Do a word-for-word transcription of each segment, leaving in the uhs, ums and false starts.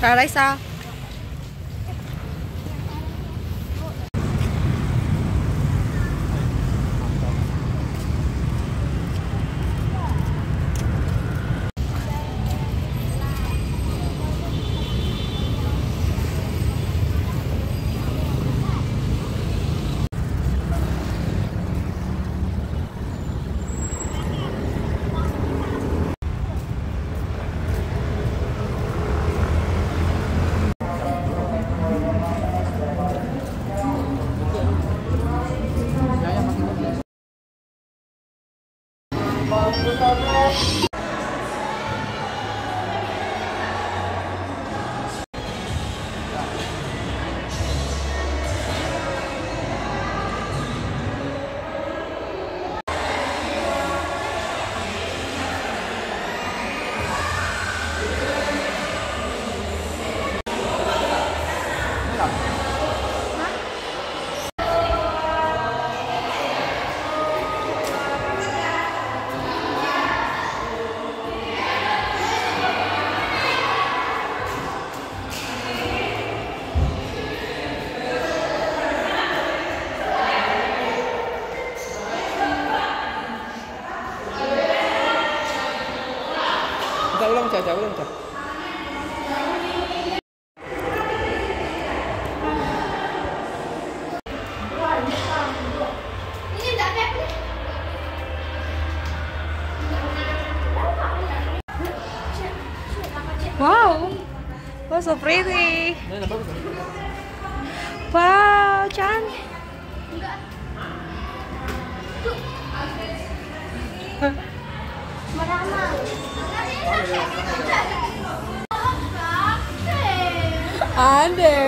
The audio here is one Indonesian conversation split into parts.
Rồi lấy sao? Kita ulang, Caca, ulang, Caca. Wow, oh so pretty. Wow, cantik. Ada.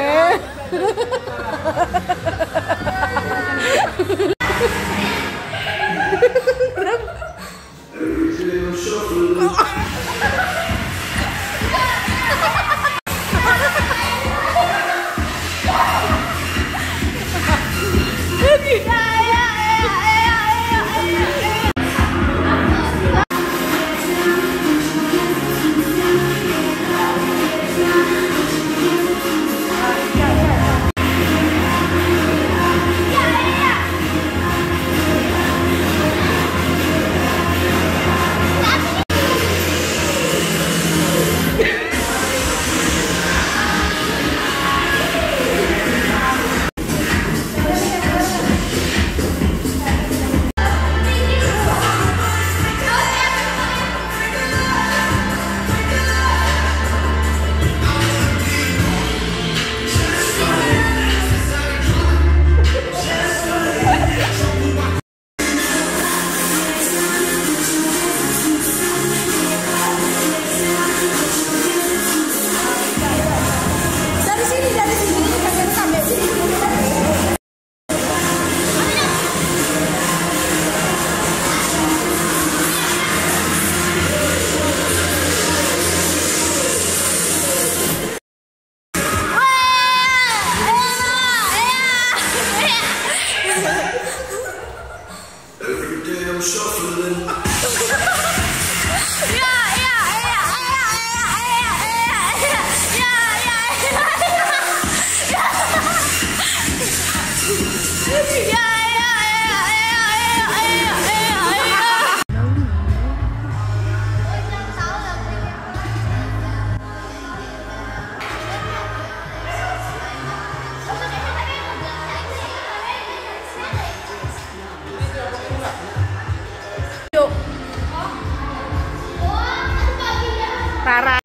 Rara.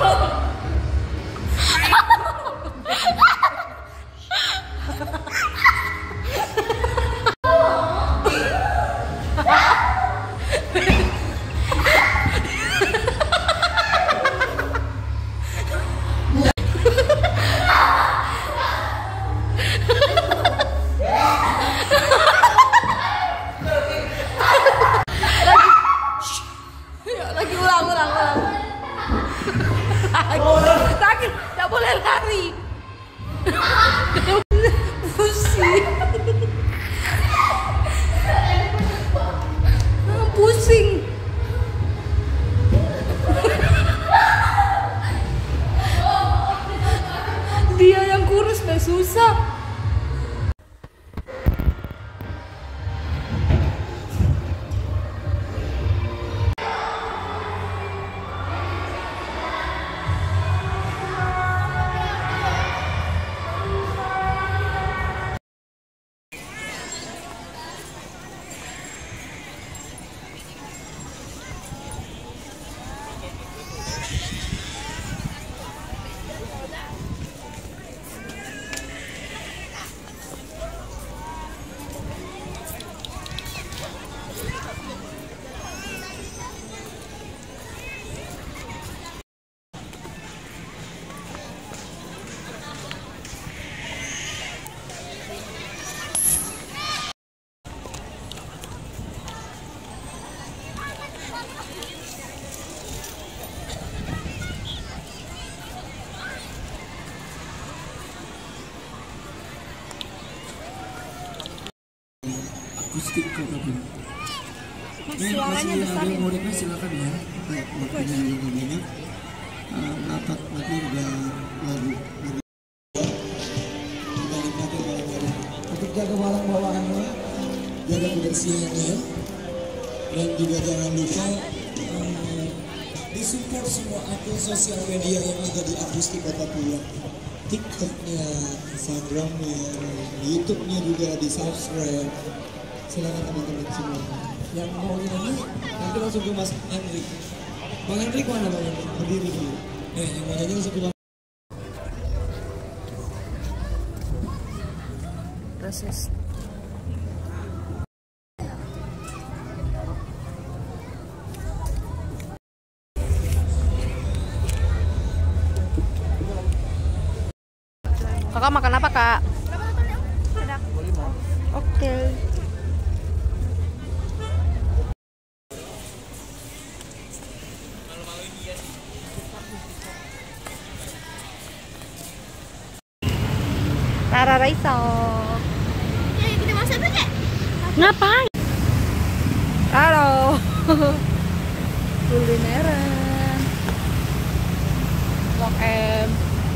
Lagi ulang, ulang, ulang. akustik Kota Bima. Mas, Ini suaranya masih besar ada ya. yang mau request silakan ya. Baik, waktunya juga nggak banyak. Uh, Rapat nanti juga lagu dari kita nikmati bareng-bareng. Untuk jaga barang bawaannya, jaga kebersihannya, dan juga jangan lupa uh, disupport semua akun sosial media yang ada di Akustik Kota Bima. TikToknya, Instagramnya, YouTube-nya juga di subscribe. Silakan teman-teman semua. Yang mau nyanyi nanti langsung ke Mas Hendrik. Bang Hendrik mana Bang Hendrik? Berdiri dulu. Eh, yang mau nyanyi langsung ke Bang. Proses. Kakak makan apa, Kak? Oke. Rara Raiso. Ya, kita masak apa, Kak? Ngapain? Halo. Kulineran. Blok M.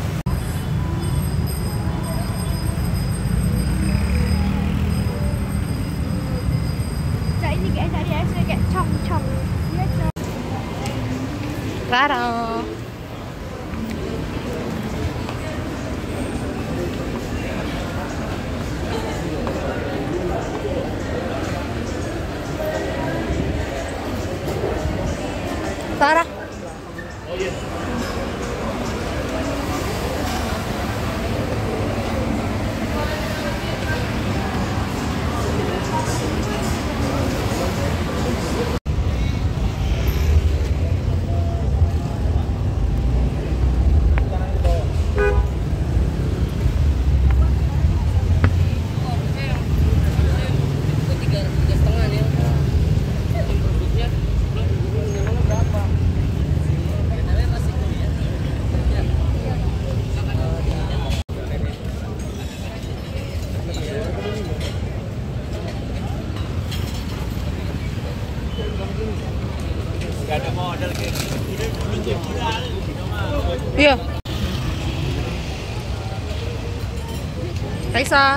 Cak ini kayak cari es kayak cong cong. Iya, cong. Rara. Sarah. Gak ada model kayak gitu. Iya. Raisa.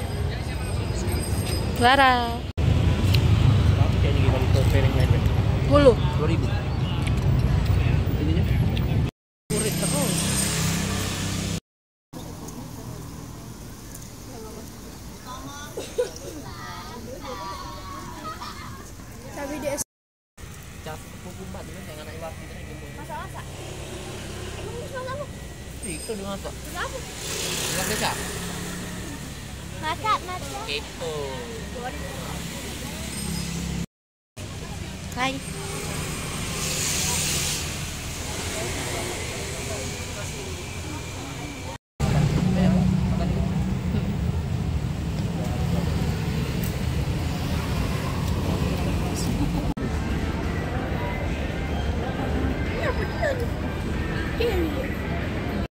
Clara. Kayaknya gimana itu piring lain? Puluh. Dua ribu. Ininya? Murid terus. Cabai di es. Cap kukumbat ini jangan naik waktu ini gitu. Masak-masak. Emang masak apa? Itu dengan apa? Masak apa? Enggak bisa. Masak, masak. Kepo. Hai.